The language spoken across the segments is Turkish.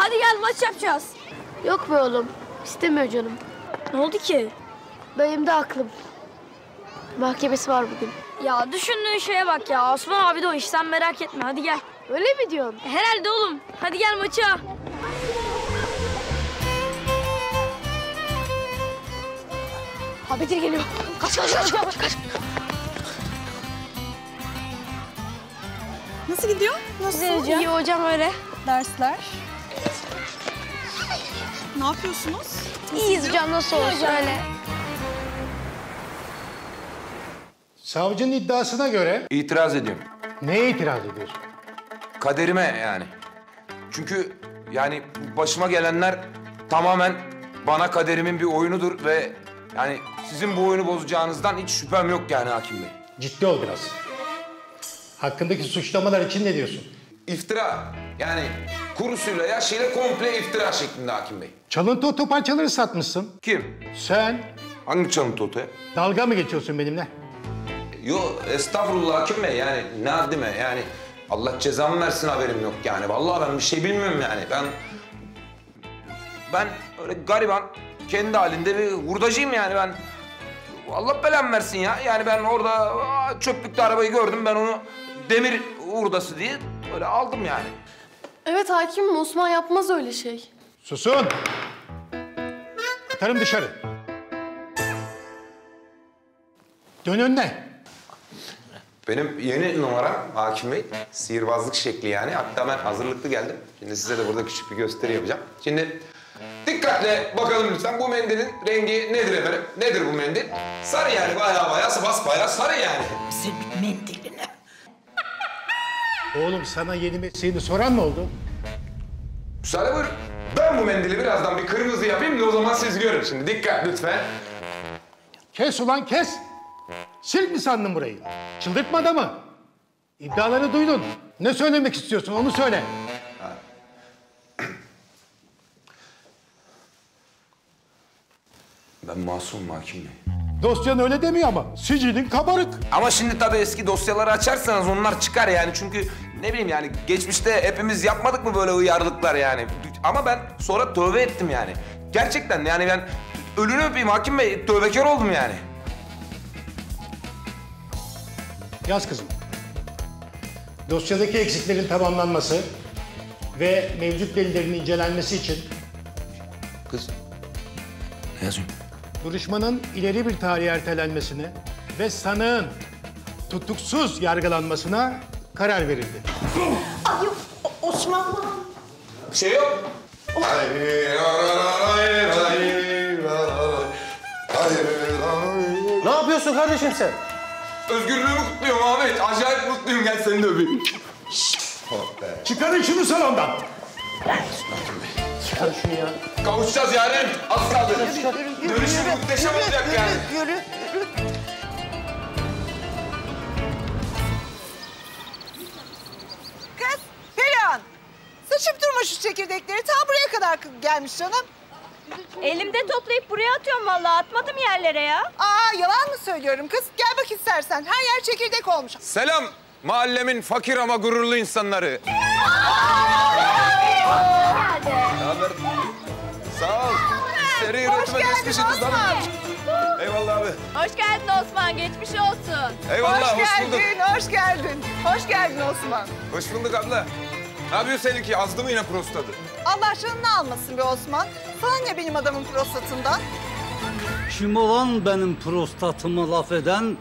Hadi gel maç yapacağız. Yok be oğlum. İstemiyor canım. Ne oldu ki? Benim de aklım. Mahkemesi var bugün. Ya düşündüğün şeye bak ya. Osman abi de o iş. Sen merak etme. Hadi gel. Öyle mi diyorsun? Herhalde oğlum. Hadi gel maça. Ha Bedir geliyor. Kaç. Nasıl gidiyor? Nasıl? İyi hocam öyle. Dersler? Ne yapıyorsunuz? İyiyiz hocam nasıl olsun öyle. Savcının iddiasına göre İtiraz ediyorum. neye itiraz ediyorsun? Kaderime yani. Çünkü yani başıma gelenler tamamen bana kaderimin bir oyunudur ve yani sizin bu oyunu bozacağınızdan hiç şüphem yok yani hakim bey. Ciddi ol biraz. Hakkındaki suçlamalar için ne diyorsun? İftira yani kurusuyla yaşıyla komple iftira şeklinde hakim bey. Çalıntı otoparçaları satmışsın. Kim? Sen Hangi çalıntı otoya? dalga mı geçiyorsun benimle? Yo estağfurullah hakim bey yani ne haddime yani Allah cezamı versin haberim yok yani. Vallahi ben bir şey bilmiyorum yani. Ben öyle gariban kendi halinde bir hurdacıyım yani ben. Allah belamı versin ya. Yani ben orada çöplükte arabayı gördüm ben onu demir hurdası diye öyle aldım yani. Evet hakimim, Osman yapmaz öyle şey. Susun! Atarım dışarı. Dön önüne. Benim yeni numaram hakim bey. Sihirbazlık şekli yani. Hatta ben hazırlıklı geldim. Şimdi size de burada küçük bir gösteri yapacağım. Şimdi dikkatle bakalım lütfen. Bu mendilin rengi nedir efendim? Nedir bu mendil? Sarı yani bayağı basbayağı sarı yani. Senin mendiline. Oğlum sana yeni mesleğini soran mı oldu? Müsaade buyurun. Ben bu mendili birazdan bir kırmızı yapayım da o zaman siz görün. Şimdi dikkat lütfen. Kes ulan kes! Sirk mi sandın burayı? Çıldırtma adamı. İddiaları duydun. Ne söylemek istiyorsun onu söyle. Ben masumum hakim bey. Dosyan öyle demiyor ama sicilin kabarık. Ama şimdi tabii eski dosyaları açarsanız onlar çıkar yani. Çünkü ne bileyim yani geçmişte hepimiz yapmadık mı böyle uyarlıklar yani. Ama ben sonra tövbe ettim yani. Gerçekten yani ben ölünü öpeyim hakim bey. Tövbekar oldum yani. Yaz kızım. Dosyadaki eksiklerin tamamlanması ve mevcut delillerin incelenmesi için Kız ne yazıyorsun? duruşmanın ileri bir tarihe ertelenmesine ve sanığın tutuksuz yargılanmasına karar verildi. Ay Osman. Bir şey yok. Ne yapıyorsun kardeşim sen? Özgürlüğümü kutluyorum Ahmet. Acayip mutluyum. Gel seni de öpeyim. Çıkarın şunu salondan. Çıkar şunu ya. Kavuşacağız yani. Az kaldı. Dönüşüm muhteşem olacak yani. Yürü. Kız, Perihan. Sıçıp durma şu çekirdekleri. Ta buraya kadar gelmiş canım. Elimde toplayıp buraya atıyorum vallahi. Atmadım yerlere ya. Aa, yalan mı söylüyorum kız? Gel bak istersen. Her yer çekirdek olmuş. Selam mahallemin fakir ama gururlu insanları. Ne haber? Sağ ol. Seri üretime geçmişsiniz hanım. Eyvallah abi. Hoş geldin Osman. Geçmiş olsun. Eyvallah hoş bulduk. Hoş geldin. Hoş geldin Osman. Hoş bulduk abla. Ne yapıyorsun seninki? Azdı mı yine prostatı? Allah canını almasın be Osman. Sana ne benim adamın prostatından? Kim olan benim prostatıma laf eden?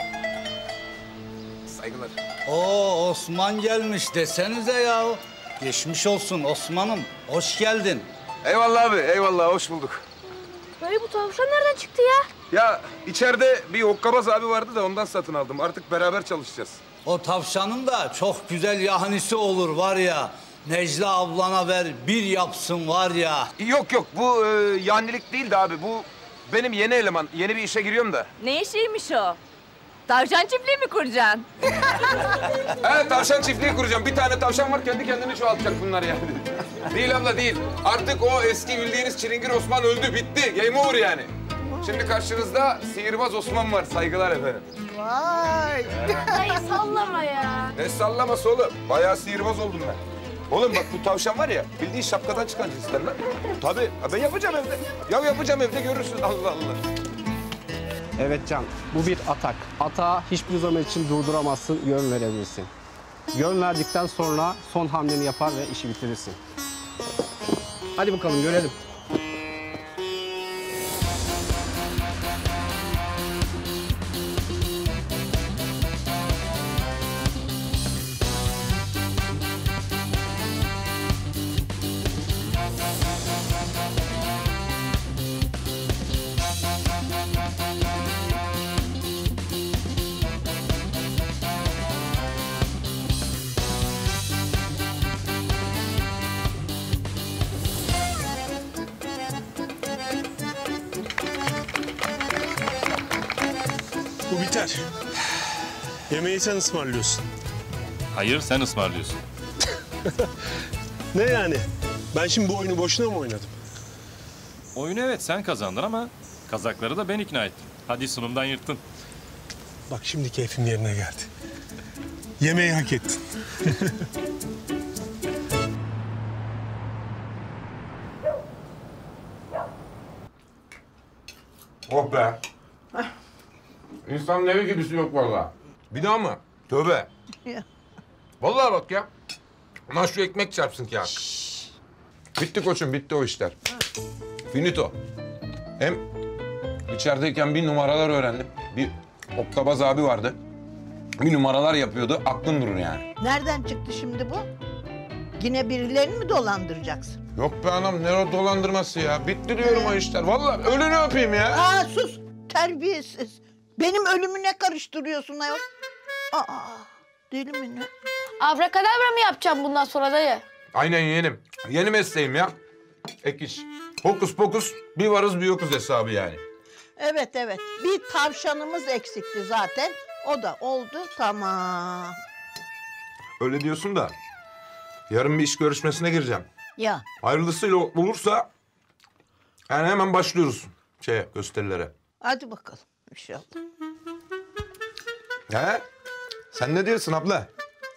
Saygılar. Oo Osman gelmiş desenize ya. Geçmiş olsun Osman'ım. Hoş geldin. Eyvallah abi, eyvallah. Hoş bulduk. Böyle bu tavşan nereden çıktı ya? Ya içeride bir hokkabaz abi vardı da ondan satın aldım. Artık beraber çalışacağız. O tavşanın da çok güzel yahnisi olur var ya. Necla ablana ver bir yapsın var ya. Yok yok bu yanilik değildi abi. Bu benim yeni eleman. Yeni bir işe giriyorum da. Ne işiymiş o? Tavşan çiftliği mi kuracaksın? Evet tavşan çiftliği kuracağım. Bir tane tavşan var kendi kendini çoğaltacak bunlar yani. Değil abla değil. Artık o eski bildiğiniz Çilingir Osman öldü bitti. Game over yani. Şimdi karşınızda sihirbaz Osman var. Saygılar efendim. Vay. Dayı sallama ya. Ne sallaması oğlum? Bayağı sihirbaz oldum ben. Oğlum bak bu tavşan var ya, bildiğin şapkadan çıkan cinsten lan. Tabii, ben yapacağım evde. Ya yapacağım evde, görürsün. Allah Allah. Evet Can, bu bir atak. Atağı hiçbir zaman için durduramazsın, yön verebilirsin. Yön verdikten sonra son hamleni yapar ve işi bitirirsin. Hadi bakalım görelim. Bu biter. Yemeği sen ısmarlıyorsun. Hayır, sen ısmarlıyorsun. Ne yani? Ben şimdi bu oyunu boşuna mı oynadım? Oyunu evet sen kazandın ama kazakları da ben ikna ettim. Hadi sunumdan yırttın. Bak şimdi keyfim yerine geldi. Yemeği hak ettin. Oh be. İnsanın evi gibisi yok vallahi. Bir daha mı? Tövbe. Vallahi bak ya. Lan şu ekmek çarpsın ki artık. Bitti koçum, bitti o işler. Finito. Hem içerideyken bir numaralar öğrendim. Bir okkabaz abi vardı. Bir numaralar yapıyordu, aklın durur yani. Nereden çıktı şimdi bu? Yine birilerini mi dolandıracaksın? Yok be anam, ne o dolandırması ya. Bitti diyorum o işler. Vallahi ölünü öpeyim ya. Aa sus, terbiyesiz. Benim ölümüne karıştırıyorsun ayol. Aa, deli mi ne? Abrakadabra mı yapacağım bundan sonra dayı? Aynen yeğenim. Yeni mesleğim ya. Ek iş. Hokus pokus, bir varız bir yokuz hesabı yani. Evet evet, bir tavşanımız eksikti zaten. O da oldu, tamam. Öyle diyorsun da yarın bir iş görüşmesine gireceğim. Ya Hayırlısıyla olursa yani hemen başlıyoruz gösterilere. hadi bakalım inşallah. He? Sen ne diyorsun abla?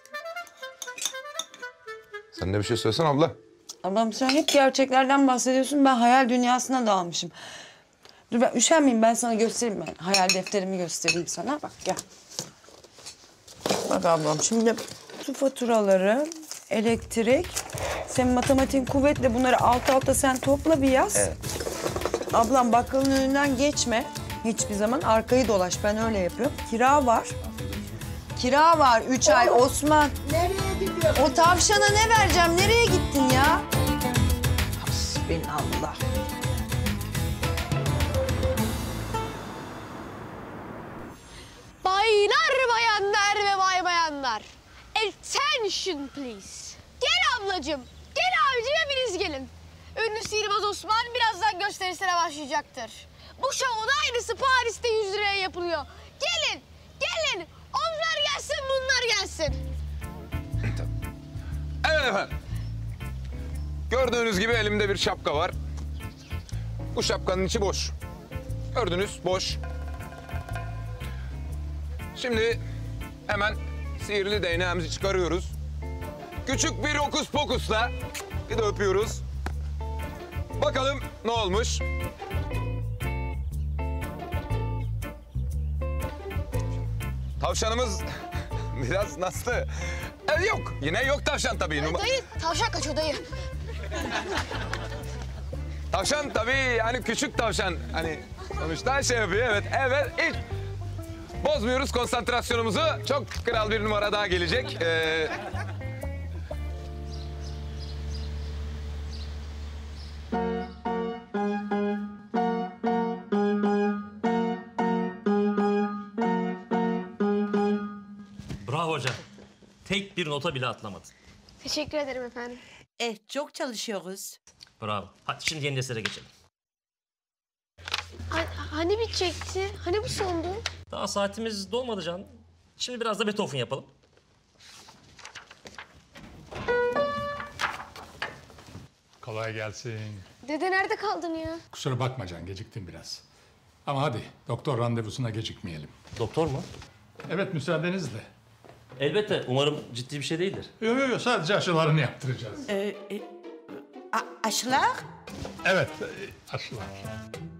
Sen de bir şey söylesene abla. Ablam sen hep gerçeklerden bahsediyorsun. Ben hayal dünyasına dalmışım. Dur ben üşenmeyeyim, ben sana göstereyim ben. Hayal defterimi göstereyim sana. Bak gel. Bak ablam şimdi su faturaları, elektrik. Senin matematiğin kuvvetle bunları alt alta sen topla bir yaz. Evet. Ablam bakkalın önünden geçme. Hiçbir zaman arkayı dolaş. Ben öyle yapıyorum. Kira var. Kira var 3 ay Osman. Nereye gidiyorsun? O tavşana ne vereceğim? Nereye gittin ya? Hasbinallah. Baylar bayanlar ve bay bayanlar. Attention please. Gel ablacığım. Gel abicim hepiniz gelin. Ünlü sihirbaz Osman birazdan gösterisine başlayacaktır. Bu şovun aynısı Paris'te 100 liraya yapılıyor. Gelin, gelin. Onlar gelsin, bunlar gelsin. Evet efendim. Gördüğünüz gibi elimde bir şapka var. Bu şapkanın içi boş. Gördünüz boş. Şimdi hemen sihirli değneğimizi çıkarıyoruz. Küçük bir hokus pokusla bir de öpüyoruz. Bakalım ne olmuş? Tavşanımız biraz nasıl? Yok. Yine yok tavşan tabii. Dayı, tavşan kaçıyor dayı. Tavşan tabii yani küçük tavşan. Hani sonuçta şey yapıyor. Evet, evet. İlk bozmuyoruz konsantrasyonumuzu. Çok kral bir numara daha gelecek. Bravo hocam. Tek bir nota bile atlamadın. Teşekkür ederim efendim. Çok çalışıyoruz. Bravo. Hadi şimdi yeni destere geçelim. Hani bitecekti? Hani bu sondu? Daha saatimiz dolmadı Can. Şimdi biraz da Beethoven yapalım. Kolay gelsin. Dede nerede kaldın ya? Kusura bakma Can, geciktim biraz. Ama hadi doktor randevusuna gecikmeyelim. Doktor mu? Evet, müsaadenizle. Elbette. Umarım ciddi bir şey değildir. Yok sadece aşılarını yaptıracağız. Aşılar? Evet aşılar.